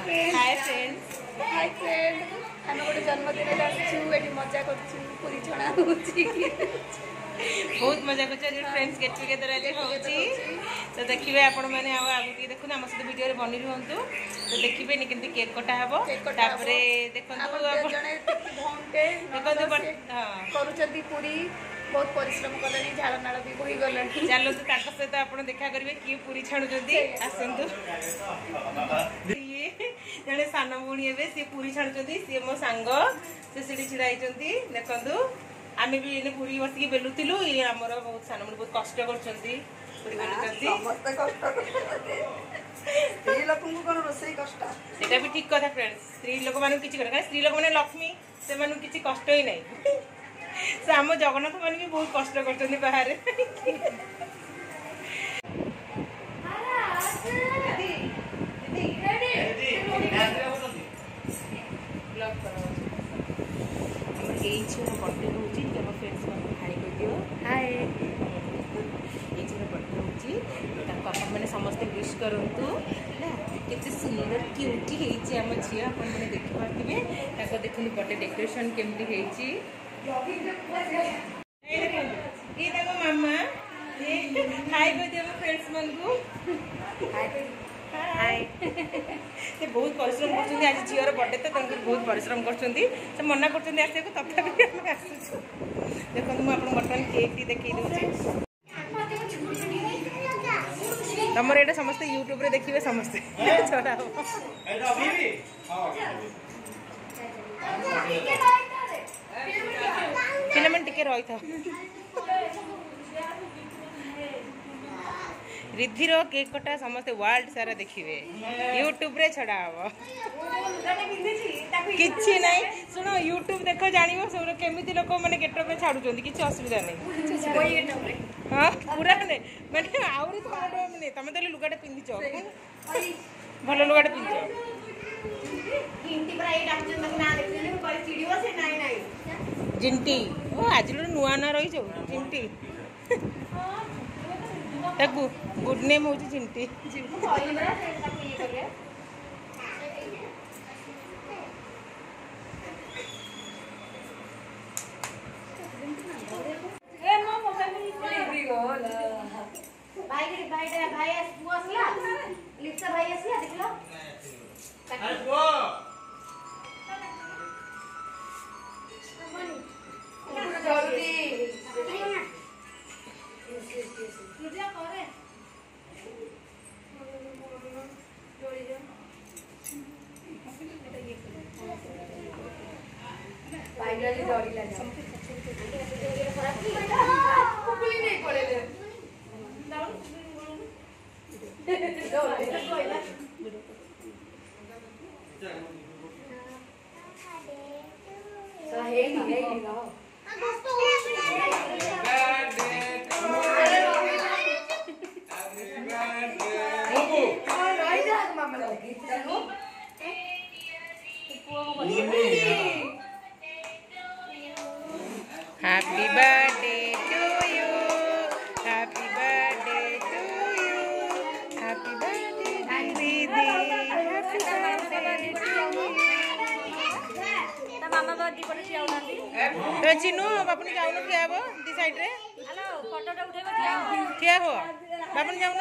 Hi friends hi friend हम गोटे जन्मदिन आसुँ मजा करी छणा बहुत मजा कर फ्रेंड्स गेट टुगेदर आज होची तो देखिए आपण मैंने आगे देखुन आम सहित वीडियो बनी रुहतु तो देखिए केमती केक कटा हे देखते पूरी बहुत परिश्रम कले झाड़ नाड़ भी बही गला चलतु सहित आप देखा करेंगे किए पूरी छाणुंट आसतु जड़े सान भूणी ए सी पूरी छाणुंट सी मो सांग से छिड़ा देखु आम भी इन्हें पूरी बसिक बेलुलु ये आमर बहुत सान भूणी बहुत कष्ट कर भी ठीक कथा फ्रेंड्स स्त्री लोक मान कि स्त्री लोक मैंने लक्ष्मी से किसी कष्ट ही नहीं से आम जगन्नाथ मान भी बहुत कष्ट कर बाहर बर्थडे रोचे फ्रेंड्स खाई दियो हाय ये बर्थडे रोचे मैंने समस्ते विश करतु केते सुंदर क्यूटी आम झी आप देखिए देखते बर्थडे डेकोरेशन केमती मामा हाय कह दिया फ्रेंड्स मन को से बहुत परिश्रम कर आज झीवर बर्थडे तो बहुत परिश्रम कर मना कर तथापि देखो मुझे बर्तमान केक टी देखी दूसरी तुम ये समस्त यूट्यूब रे देखिए समस्ते छोटा पिला टिके रही था रिद्धिर केक कटा समस्ते वर्ल्ड सारा देखिए यूट्यूब रे छड़ा हम किसी ना शुण यूट्यूब देख जान सब केमी लोक मैंने गेटअप में छाड़ुं किसी असुविधा नहीं हाँ पूरा मैंने आहरी तुम तो लुगाटे पिंधिच भल लुगाटे पिंधिच जिंटी ओ आज नुआ ना रही जिंटी गुड नेम हूँ Jinty Happy birthday to you. Happy birthday to you. Happy birthday, Didi. Happy birthday to you. मामा बर्थडे पर छियाउ नांदी तो चिनु बापन जाउन ठिया हो दी साइड रे हेलो फोटोटा उठेबो ठिया हो बापन जाउन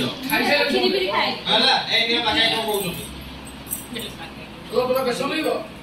बेसन